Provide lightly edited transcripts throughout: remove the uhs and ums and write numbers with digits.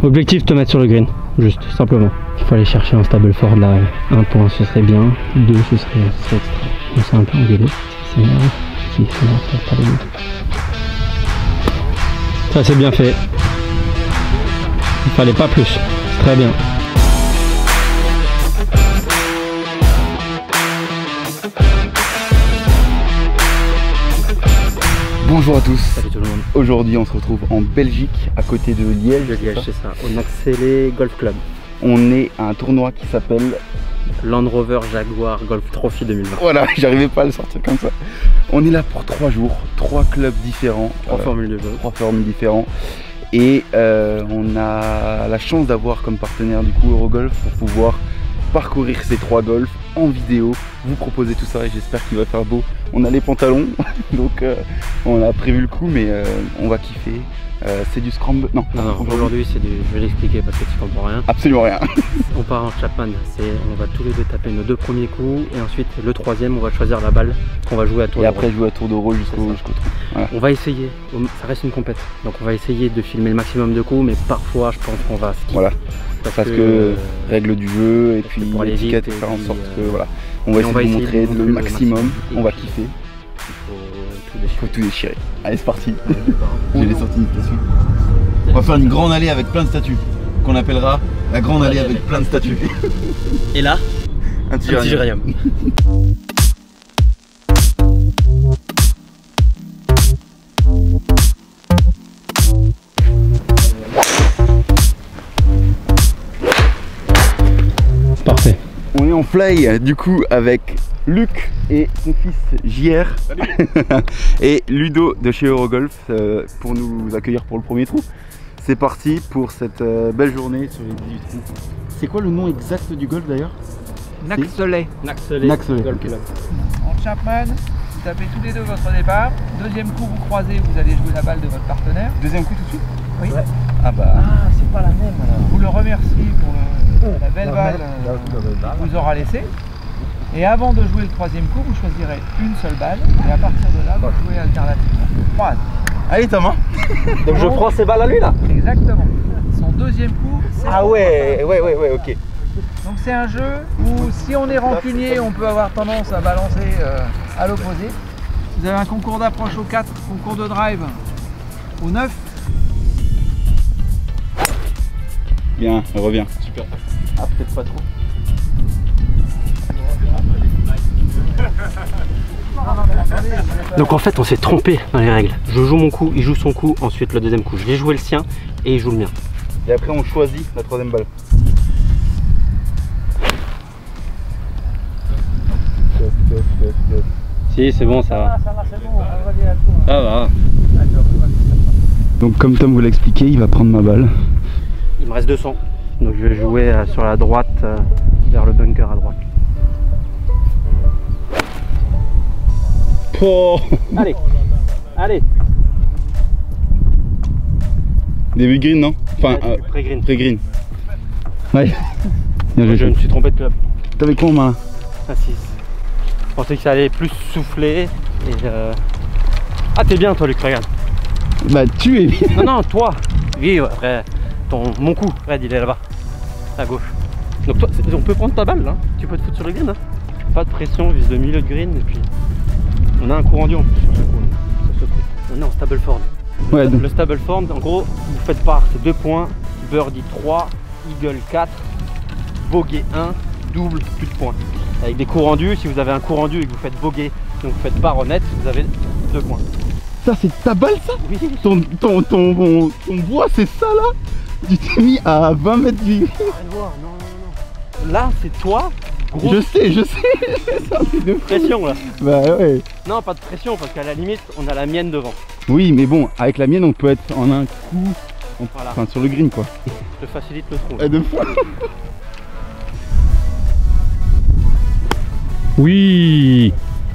Objectif, te mettre sur le green, juste, simplement. Il faut aller chercher un Stableford là. Un point, ce serait bien. Deux, ce serait extra. Donc c'est un peu engueulé. C'est merde. Si, c'est merde, ça va pas les deux. Ça, c'est bien fait. Il fallait pas plus. Très bien. Bonjour à tous. Salut tout le monde. Aujourd'hui on se retrouve en Belgique, à côté de Liège. C'est ça, au Naxele Golf Club. On est à un tournoi qui s'appelle Land Rover Jaguar Golf Trophy 2020. Voilà, j'arrivais pas à le sortir comme ça. On est là pour 3 jours, 3 clubs différents, 3 formules de jeu. 3 formules différents. Et on a la chance d'avoir comme partenaire du coup Eurogolf pour pouvoir parcourir ces 3 golfs en vidéo, vous proposer tout ça et j'espère qu'il va faire beau. On a les pantalons, donc on a prévu le coup, mais on va kiffer. C'est du scramble. Non, aujourd'hui c'est du. Je vais l'expliquer parce que tu comprends rien. Absolument rien. On part en Chapman, on va tous les deux taper nos 2 premiers coups et ensuite le 3e on va choisir la balle qu'on va jouer à tour de rôle. Et après jouer à tour de rôle jusqu'au trou. Voilà. On va essayer, ça reste une compète, donc on va essayer de filmer le maximum de coups, mais parfois je pense qu'on va skip. Voilà. Parce que règles du jeu et puis l'étiquette et faire en sorte que voilà. On va essayer de vous montrer le maximum, on va kiffer. Il faut tout déchirer. Allez, c'est parti. J'ai les sorties de statues. On va faire une grande allée avec plein de statues qu'on appellera la grande allée avec plein de statues. Et là, un Tyranium. Parfait. On est en fly du coup avec Luc et son fils JR et Ludo de chez Eurogolf pour nous accueillir pour le premier trou. C'est parti pour cette belle journée sur les 18 trous. C'est quoi le nom exact du golf d'ailleurs? Naxele. Naxele. Golf Okay. Club. En Chapman, vous tapez tous les deux votre départ. Deuxième coup, vous croisez, vous allez jouer la balle de votre partenaire. Deuxième coup tout de suite? Oui. Ouais. Ah bah. Ah, c'est pas la même alors. Vous le remerciez pour la belle balle qu'il vous aura laissée. Et avant de jouer le 3e coup, vous choisirez une seule balle. Et à partir de là, vous jouez alternativement. 3. Allez Thomas. Donc je prends ces balles à lui là? Exactement. Son 2e coup, c'est Ah ouais, ok. donc c'est un jeu où si on est rancunier, on peut avoir tendance à balancer à l'opposé. Vous avez un concours d'approche au 4, concours de drive au 9. Bien, reviens. Super. Ah peut-être pas trop. Donc en fait on s'est trompé dans les règles. Je joue mon coup, il joue son coup, ensuite le 2e coup. Je vais jouer le sien et il joue le mien. Et après on choisit la 3e balle. Si c'est bon ça va. Ça va, c'est bon, on va dire à tout. Ça va. Donc comme Tom vous l'a expliqué, il va prendre ma balle. Il me reste 200. Donc je vais jouer sur la droite vers le bunker à droite. Oh. Allez, allez. Début green non? Enfin Pré-green. pré-green. Ouais. Bien joué. Je me suis trompé de club. T'avais quoi en main? Ah 6. Je pensais que ça allait plus souffler et Ah t'es bien toi Luc, regarde. Bah tu es bien. Non non toi. Oui après mon coup, regarde il est là-bas. À gauche. Donc toi on peut prendre ta balle là. Tu peux te foutre sur le green hein. Pas de pression, vise le milieu de green et puis on a un coup rendu en plus sur ce coup. On est en Stableford. Ouais, Le Stableford en gros vous faites part, c'est 2 points, birdie 3, eagle 4, bogey 1, double plus de points. Avec des coups rendus, si vous avez un coup rendu et que vous faites bogey, donc vous faites part honnête, vous avez 2 points. Ça c'est ta balle ça? Oui. Ton bois c'est ça là? Tu t'es mis à 20 mètres du... Non. Là c'est toi, gros. Je sais. Ça, c'est de Pression là. Bah ouais. Non pas de pression parce qu'à la limite on a la mienne devant. Oui mais bon, avec la mienne on peut être en un coup, Voilà. enfin sur le green quoi. Je te facilite le trou. Deux fois. Oui.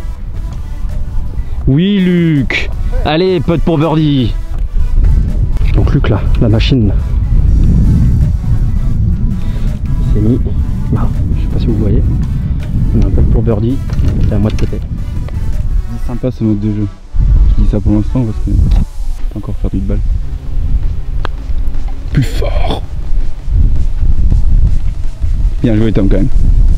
Oui Luc. Allez pote pour birdie. Donc Luc là, la machine. Il s'est mis. Bah, je sais pas si vous voyez. On a un pote pour birdie. C'est à moi de péter. C'est sympa ce mode de jeu. Je dis ça pour l'instant parce que pas encore perdu de balle. Plus fort. Bien joué Tom quand même.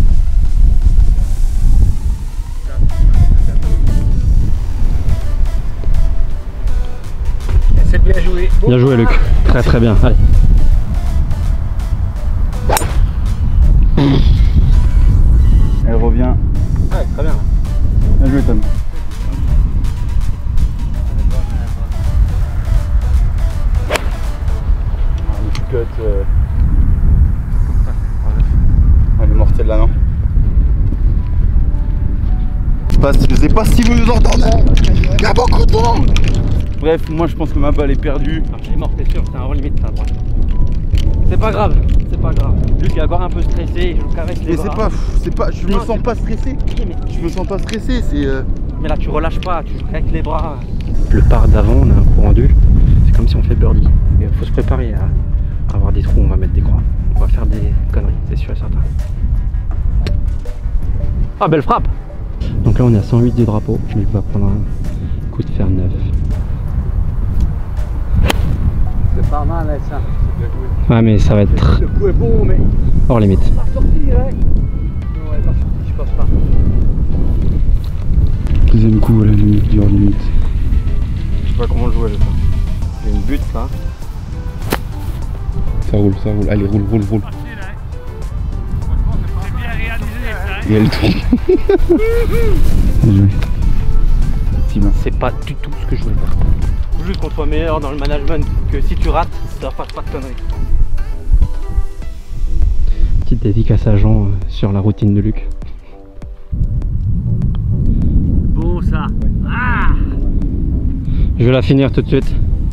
C'est bien joué. Bien joué Luc, très très bien. Allez. Elle revient. Ouais, très bien. Bien joué Tom. Le cut. Elle est mortelle là, non? Je sais pas si vous nous entendez. Il y a beaucoup de vent. Bref, moi je pense que ma balle est perdue. Elle est morte, c'est sûr, c'est un limite à droite. C'est pas grave, c'est pas grave. Luc est encore un peu stressé, je le caresse les bras. C'est pas, je me sens pas stressé. Je me sens pas stressé, c'est. Mais là tu relâches pas, tu claques les bras. Le par d'avant, on a un courant d'ul. C'est comme si on fait birdie. Il faut se préparer à avoir des trous, on va mettre des croix. On va faire des conneries, c'est sûr et certain. Ah, belle frappe! Donc là on est à 108 du drapeau. Luc va prendre un coup de fer neuf. C'est pas mal, ça. Ouais, mais ça va être Le coup est bon, mais. hors limite. Elle va sortir, hein. Non, elle va sortir, je pense pas. Deuxième coup à la limite du hors limite. Je sais pas comment le jouer, ça. Il y a une butte là. Ça roule, ça roule. Allez, roule, roule, roule. C'est bien réalisé, ça. Et elle tourne. Bien joué. C'est pas du tout ce que je voulais faire. Faut juste qu'on soit meilleur dans le management, que si tu rates, ça fasse pas de conneries. Petite dédicace à Jean sur la routine de Luc. Beau, ça. Ah! Je vais la finir tout de suite.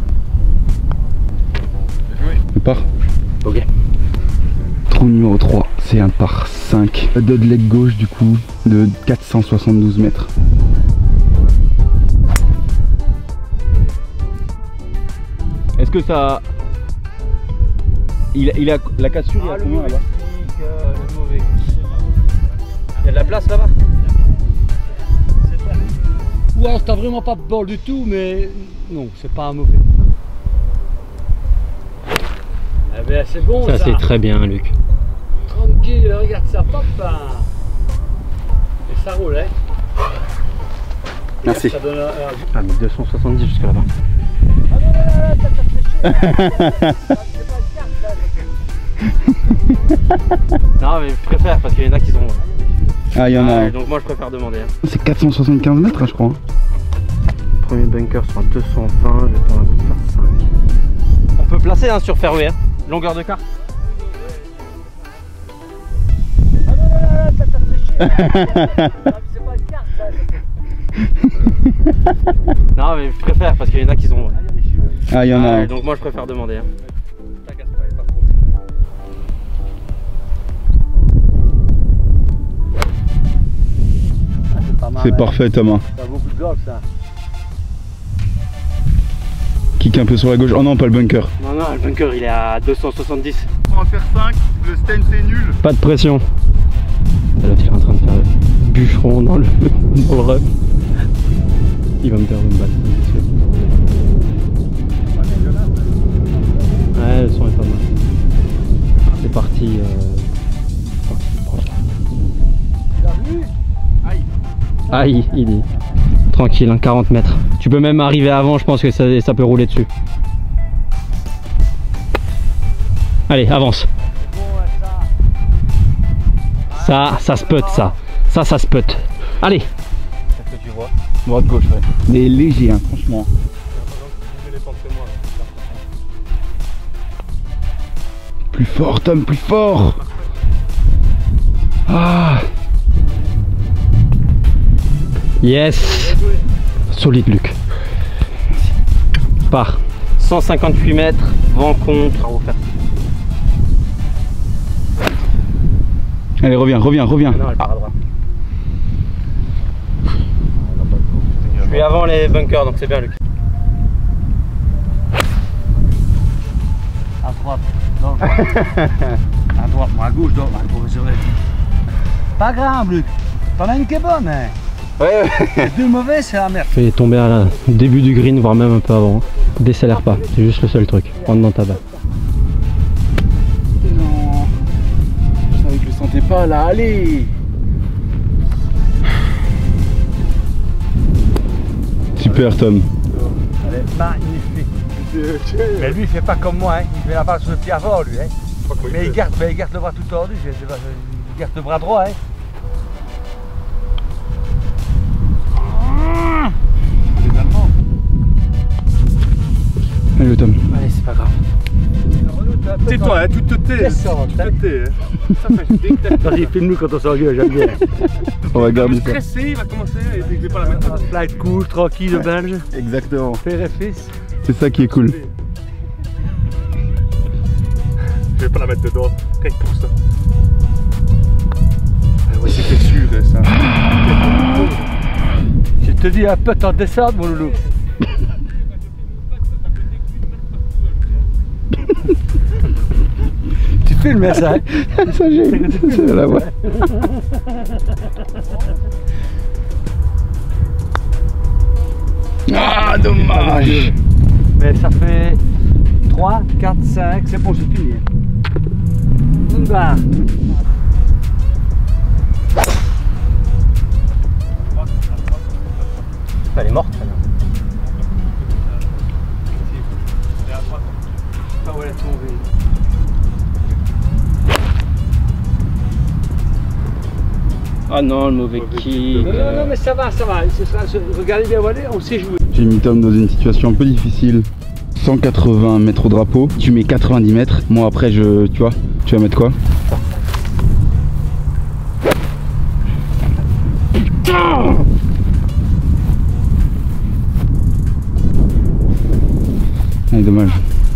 Le par. Ok. Trou numéro 3, c'est un par 5. Dead leg gauche du coup de 472 mètres. Est-ce que ça... Il a la cassure, il a combien là-bas? Le mauvais. Il y a de la place là-bas? Ou alors t'as vraiment pas de bol du tout, mais non, c'est pas un mauvais. Eh ben c'est bon ça. Ça c'est très bien Luc. Tranquille, regarde ça, pop. Et ça roule, hein. Merci. Ça donne Ah mais 270 jusque là-bas. Non mais je préfère parce qu'il y en a qui sont... Ah, il y en a. Donc moi je préfère demander. Hein. C'est 475 mètres, hein, je crois. Premier bunker sera 220, je vais prendre un coup de fer 5. On peut placer hein, sur fairway, hein. Longueur de carte. Non mais je préfère parce qu'il y en a qui sont... Ah, il y en a. Donc moi je préfère demander. Hein. C'est parfait Thomas. T'as beaucoup de golf ça. Kick un peu sur la gauche. Oh non, pas le bunker. Non, non, le bunker il est à 270. On va faire 5, le stand c'est nul. Pas de pression. L'autre il est en train de faire le bûcheron dans le run. Il va me perdre une balle. Ouais, le son est pas mal. C'est parti. Aïe, il dit. Tranquille, hein, 40 mètres. Tu peux même arriver avant, je pense que ça peut rouler dessus. Allez, avance. Ça se put, ça. Ça se put. Allez. Qu'est-ce que tu vois? Droite gauche, ouais. Mais léger, hein, franchement. Plus fort, Tom, plus fort. Ah. Yes. Solide, Luc. Part. 158 mètres, vent contre, à refaire. Allez, reviens. Non, elle part à droite. Je suis avant les bunkers, donc c'est bien, Luc. À droite. Non. À droite, moi à gauche, donc, pas grave, Luc. T'en as une qui est bonne, hein. Ouais. Les deux mauvais, c'est la merde. Fais tomber à la début du green, voire même un peu avant. Décélère pas, c'est juste le seul truc. Rentre dans ta balle. Non. Je savais que le centre pas là, allez. Super Tom. Elle est magnifique. Mais lui il fait pas comme moi, hein. Il met la balle sur le pied avant lui. Hein. Mais il garde le bras tout tordu, il garde le bras droit. Hein. Allez le Tom. Allez, c'est pas grave. Tais-toi, hein, tout te tais. Ça fait Vas-y, filme-nous quand on s'engueule, j'aime bien. On va garder ça. stressé, il va commencer et je vais pas la mettre. Flight cool, tranquille, le belge. Exactement. Père et fils. C'est ça qui est cool. Je vais pas la mettre dedans, rien que pour ça. Ah ouais, c'était sûr ça. Je te dis un peu t'en descendre mon loulou. Tu filmes ça, hein? Ça j'ai la voix. Ah dommage. Mais ça fait 3, 4, 5, c'est bon, c'est fini. Elle est morte, celle-là. Ah ouais, elle est tombée. Ah non, le mauvais kick. Non, mais ça va. Regardez bien, voilà, on sait jouer. J'ai mis Tom dans une situation un peu difficile. 180 mètres au drapeau, tu mets 90 mètres. Moi après tu vois, tu vas mettre quoi? Ah, dommage.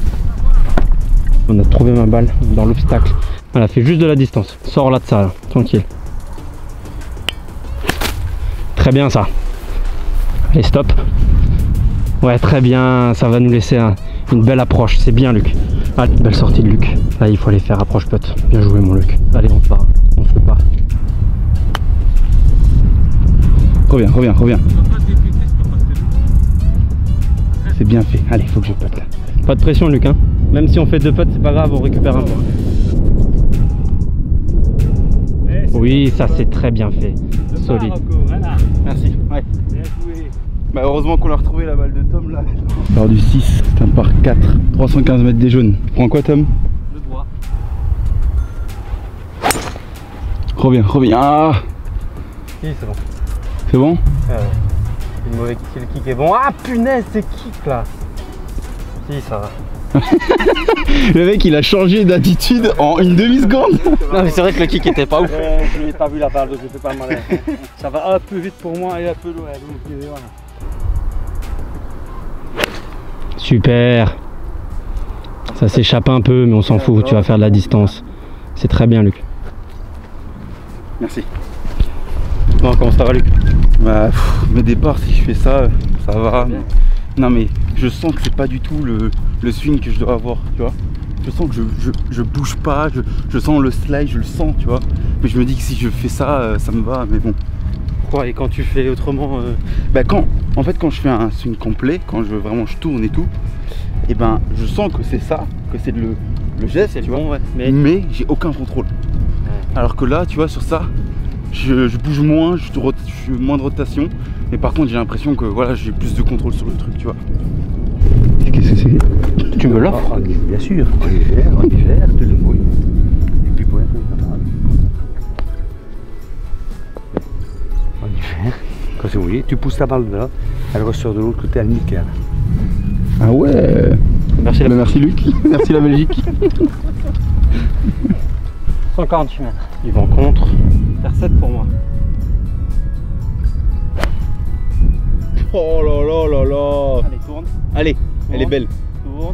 On a trouvé ma balle dans l'obstacle. Elle a fait juste de la distance. Sors là de ça, là. Tranquille. Très bien ça. Allez, stop. Ouais, très bien. Ça va nous laisser une belle approche. C'est bien, Luc. Allez, belle sortie de Luc. Là, il faut aller faire approche putt. Bien joué, mon Luc. Allez, on se bat. On se bat. Reviens. C'est bien fait. Allez, faut que je putt là. Pas de pression, Luc. Hein. Même si on fait 2 putts, c'est pas grave, on récupère un point. Oui, ça c'est très bien fait. Solide. Merci. Ouais. Bah heureusement qu'on a retrouvé la balle de Tom là. Alors du 6, c'est un par 4, 315 mètres des jaunes. Prends quoi Tom? Le droit. Reviens. Ah, Si, c'est bon. c'est bon? Le mauvais kick, le kick est bon. Ah punaise, c'est kick là. Si, ça va. Le mec il a changé d'attitude en une demi-seconde. Non mais c'est vrai que le kick était pas ouf. Je n'ai pas vu la balle, donc je fais pas mal. Ça va un peu vite pour moi et un peu loin. Donc, voilà. Super. Ça s'échappe un peu mais on s'en fout, tu vas faire de la distance. C'est très bien Luc. Merci. Bon, comment ça va Luc? Bah mes départs si je fais ça, ça va. Non mais je sens que c'est pas du tout le swing que je dois avoir, tu vois. Je sens que je bouge pas, je sens le slide, je le sens, tu vois. Mais je me dis que si je fais ça, ça me va, mais bon. Quoi, et quand tu fais autrement Bah en fait quand je fais un swing complet, quand je tourne et tout, et ben je sens que c'est ça, que c'est le geste, c'est tu bon, vois. ouais. Mais j'ai aucun contrôle. Alors que là, tu vois, sur ça, je bouge moins, je fais moins de rotation, mais par contre j'ai l'impression que voilà, j'ai plus de contrôle sur le truc, tu vois. Qu'est-ce que c'est? Tu me l'offres? Bien sûr, en hiver, tu le mouilles. Et puis pour un peu, en hiver, quand c'est mouillé, tu pousses la balle là, elle ressort de l'autre côté, elle nickel. Ah ouais. Merci, Merci Luc, merci la Belgique. 148 mètres. Ils vont contre. Faire 7 pour moi. Oh là là là là. Allez, tourne. Allez, elle est belle. Tourne.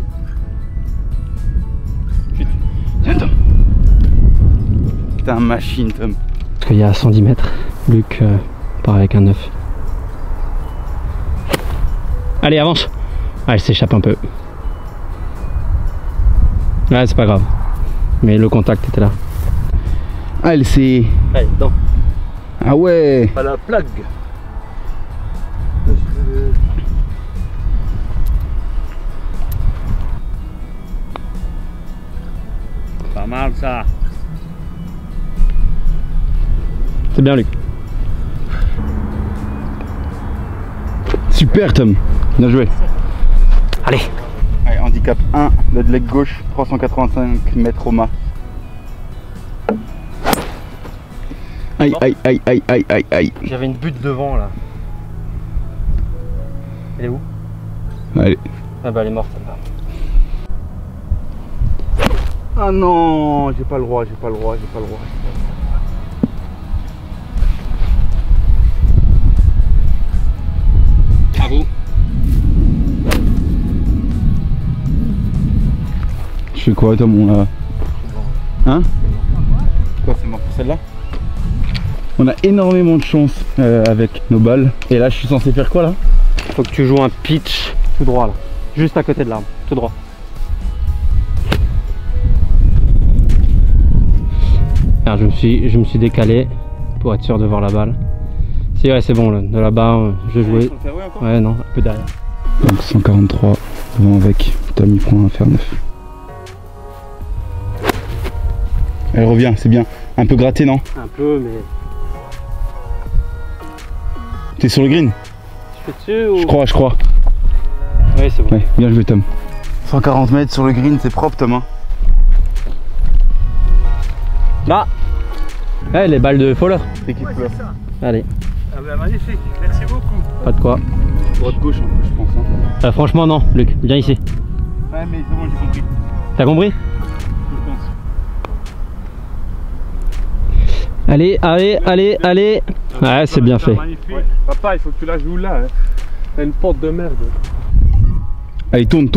Tiens Tom. T'es un machine Tom. Parce qu'il y a 110 mètres. Luc part avec un 9. Allez, avance. Ah, elle s'échappe un peu. Ouais, c'est pas grave. Mais le contact était là. Ah elle s'est... Allez, dedans. Ah ouais. Pas la plaque. Pas mal ça. C'est bien Luc. Super Tom, bien joué. Allez. Allez, handicap 1, dead leg gauche, 385 mètres au mât. Aïe aïe aïe aïe aïe aïe aïe. J'avais une butte devant là. Elle est où? Allez. Ah bah elle est morte celle-là. Ah non, j'ai pas le droit, j'ai pas le droit, j'ai pas le droit. Bravo. Je fais quoi Tom, on a... Hein? Quoi, c'est mort pour celle-là? On a énormément de chance avec nos balles. Et là je suis censé faire quoi là? Faut que tu joues un pitch tout droit là. Juste à côté de l'arbre, tout droit. Alors, je me suis décalé pour être sûr de voir la balle. Si ouais c'est bon là, de là-bas je jouais. Ouais non, un peu derrière. Donc 143 devant avec. Tom il prend un fer 9. Elle revient, c'est bien. Un peu gratté non? Un peu mais. T'es sur le green? Je fais dessus ou... Je crois. Oui c'est bon. Ouais, bien joué Tom. 140 mètres sur le green, c'est propre Tom hein. Là ouais, les balles de Fowler. C'est qui pleure? Allez. Ah bah magnifique, merci beaucoup. Pas de quoi. Droite gauche un peu je pense hein. Franchement non, Luc, viens ici. Ouais mais c'est bon j'ai compris. T'as compris? Je pense. Allez, allez, allez, allez. Ouais c'est bien fait. Ouais. Papa, il faut que tu la joues là. Hein. T'as une porte de merde. Allez tourne.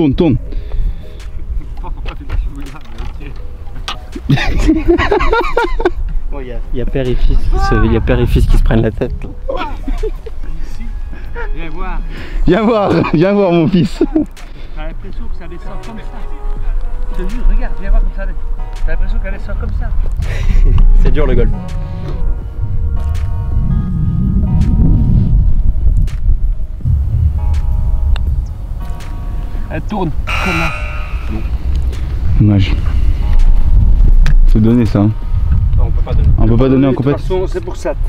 Oh, il y a père et fils qui se prennent la tête. Ici, viens voir. Viens voir mon fils. T'as l'impression que ça descend comme ça. Je te jure, regarde, viens voir comme ça. T'as l'impression qu'elle descend comme ça. C'est dur le golf. Elle tourne comme là. Dommage. C'est donné ça. Hein. Non, on peut pas donner. On peut pas donner en compète. De toute façon, c'est pour ça.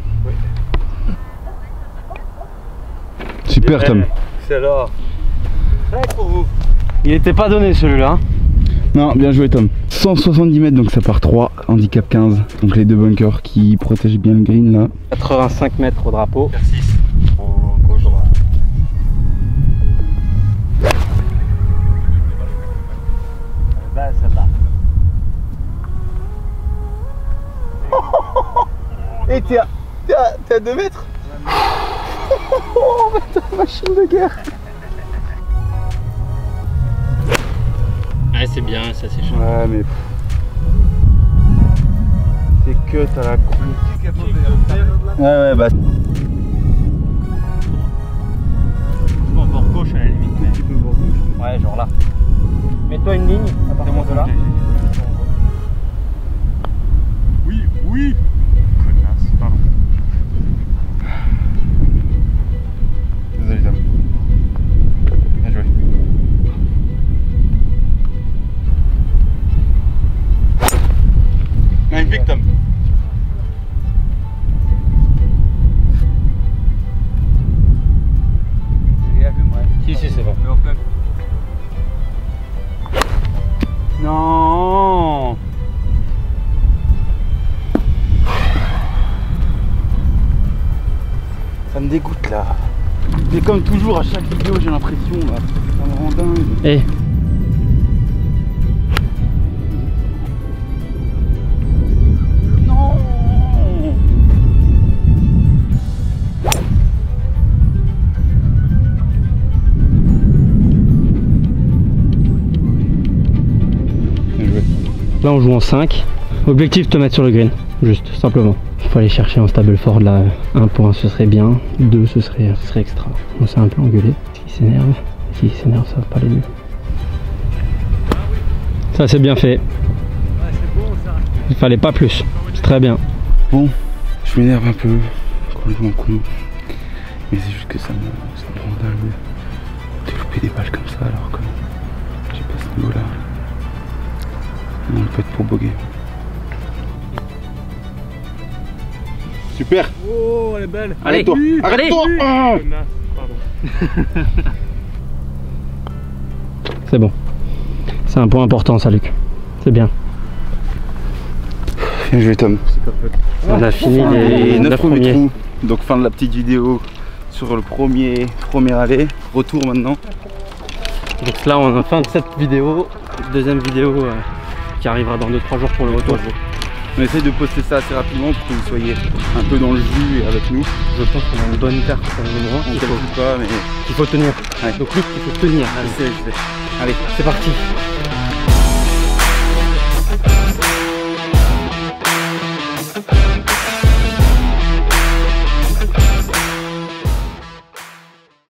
Super Tom. C'est là. Prêt pour vous. Il était pas donné celui-là. Hein. Non, bien joué Tom. 170 mètres donc ça part 3, handicap 15. Donc les deux bunkers qui protègent bien le green là. 85 mètres au drapeau. Vers 6. En gauche droite. Ben celle-là. Et t'es à 2 mètres. Oh putain, machine de guerre. Ouais c'est bien, ça c'est chaud. Ouais mais... C'est que t'as la con. Ouais bah... Bon, bord gauche à la limite. Un petit peu bord gauche. Ouais genre là. Mets-toi une ligne à partir de là. Oui. Connasse, pardon. Désolé Tom. Bien joué. Magnifique Tom. J'ai vu moi. Si c'est bon. Mais au plein. Non. Ça me dégoûte là. Mais comme toujours à chaque vidéo j'ai l'impression là. Ça me rend dingue. Eh. Non. Bien joué. Là on joue en 5. Objectif te mettre sur le green. Juste, simplement. Faut aller chercher un Stableford là. 1 point ce serait bien. 2 ce serait extra. On s'est un peu engueulé. S'il s'énerve. S'il s'énerve ça va pas aller mieux. Ça c'est bien fait. Ouais, c'est bon ça. Il fallait pas plus. C'est très bien. Bon, je m'énerve un peu. Complètement con. Mais c'est juste que ça me rend dingue de louper des balles comme ça alors que j'ai pas ce niveau là. On peut être pour boguer. Super. Oh, elle est belle. Allez, Arrête-toi. Pardon. C'est bon. C'est un point important ça, Luc. C'est bien. Bien joué, Tom. On a fini les 9 premiers trous. Donc fin de la petite vidéo sur le premier aller. Retour maintenant. Donc là on a fin de cette vidéo. Deuxième vidéo qui arrivera dans 2-3 jours pour le retour. On essaye de poster ça assez rapidement pour que vous soyez un peu dans le jus et avec nous. Je pense qu'on a une bonne carte pour le moment. On ne calcule pas mais il faut tenir. Ouais. Donc Luc, il faut tenir. Je sais. Allez, c'est parti.